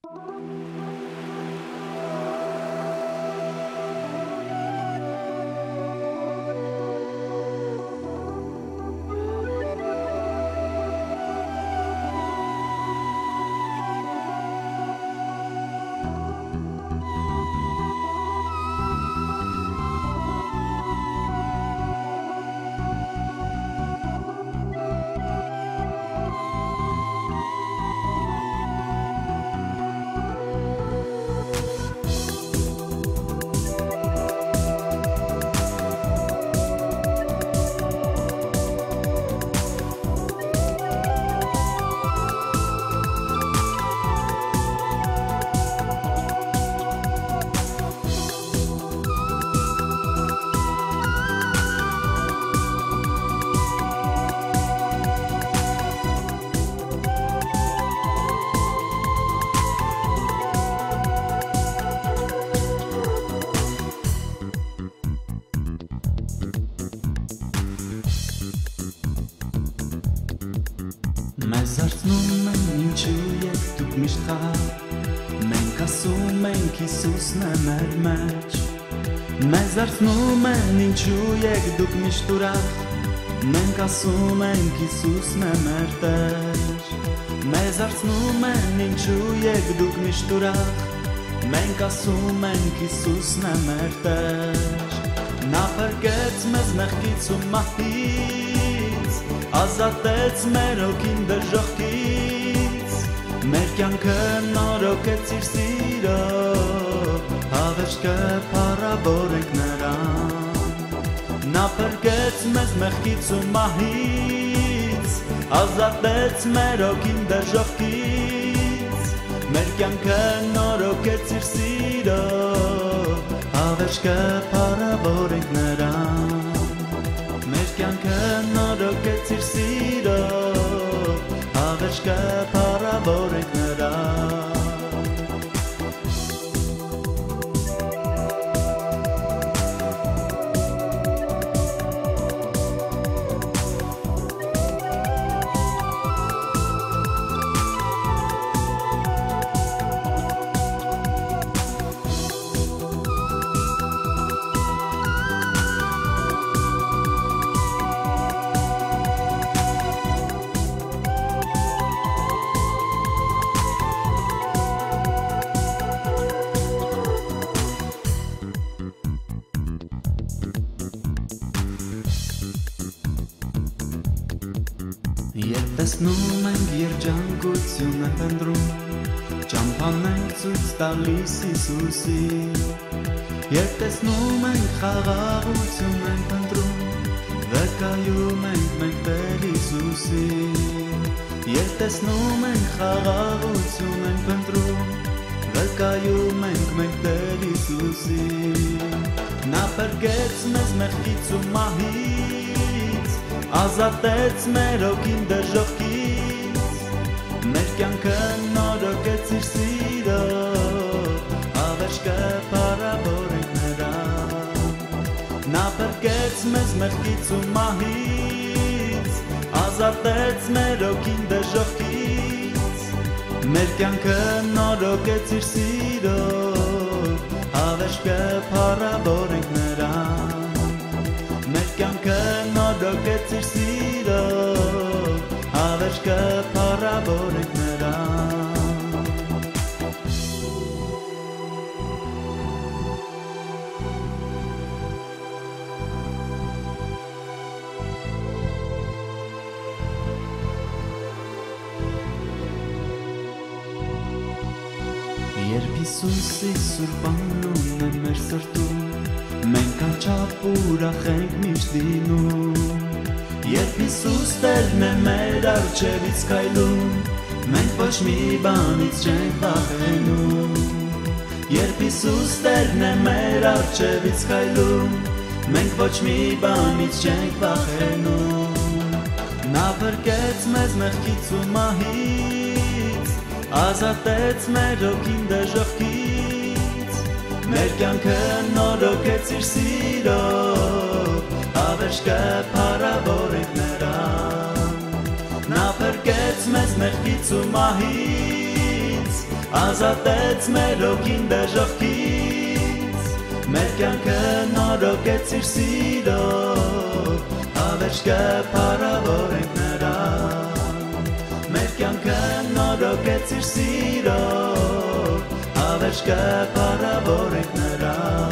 Մեզ արցնում են ինչու եք դուք միշտ խաղ, մենք ասում ենք Հիսուսն է մեր մեջ։ Մեզ արցնում են ինչու եք դուք միշտ ուրախ, մենք ասում ենք Հիսուսն է մեր Տեր։ Մեզ արցնում են ինչու եք դուք միշտ ուրախ, մենք ասում ենք Հիսուսն է մեր Տեր։ Նա փրկեց մեզ մեղքից ու մահից, ազատեց մեր հոգին դժոխքից, մեր կյանքը նորոգեց իր սիրով, հավերժքը փառավորենք նրան։ Նա փրկեց մեզ մեղքից ու մահից, ազատեց մեր հոգին դժոխքից, մեր կյանքը նորոգեց իր սիրով, հավերժքը փառավորենք նրան։ Մեր կյանքը նորոգեց իր սիրով, հավերժքը փառավորենք նրան։ Երբ տեսնում ենք երջանկություն է փնտրում, ճամփան ենք ցույց տալիս Հիսուսին։ Երբ տեսնում ենք խաղաղություն ենք փնտրում, վկայում ենք մենք Տեր Հիսուսին։ Երբ տեսնում ենք խաղաղություն ենք փնտրում, վկայում ենք մենք Տեր Հիսուսին։ Նա փրկեց մեզ մեղքից ու մահից, ազատեց մեր հոգին դժոխքից, մեր կյանքը նորոգեց իր սիրով, հավերժքը փառավորենք նրան։ Նա փրկեց մեզ մեղքից ու մահից, ազատեց մեր հոգին դժոխքից, մեր կյանքը նորոգեց իր սիրով, հավերժքը փառավորենք նրան։ Մեր կյանքը նորոգեց իր սիրով, հավերժքը փառավորենք նրան։ Երբ Հիսուսի սուրբ անունն է մեր սրտում, մենք անչափ ուրախ ենք միշտ լինում։ Երբ Հիսուս Տերն է մեր առջևից քայլում, մենք ոչ մի բանից չենք վախենում։ Երբ Հիսուս Տերն է մեր առջևից քայլում, մենք ոչ մի բանից չենք վախենում։ Նա փրկեց մեզ մեղքից ու մահից, ազատեց մեր հոգին դժոխքից, մեր կյանքը նորոգեց իր սիրով, հավերժքը փառավորենք նրան։ Նա փրկեց մեզ մեղքից ու մահից, ազատեց մեր հոգին դժոխքից, մեր կյանքը նորոգեց իր սիրով, հավերժ կփառավորենք նրան, մեր կյանքը նորոգեց իր սիրով, հավերժ կփառավորենք նրան.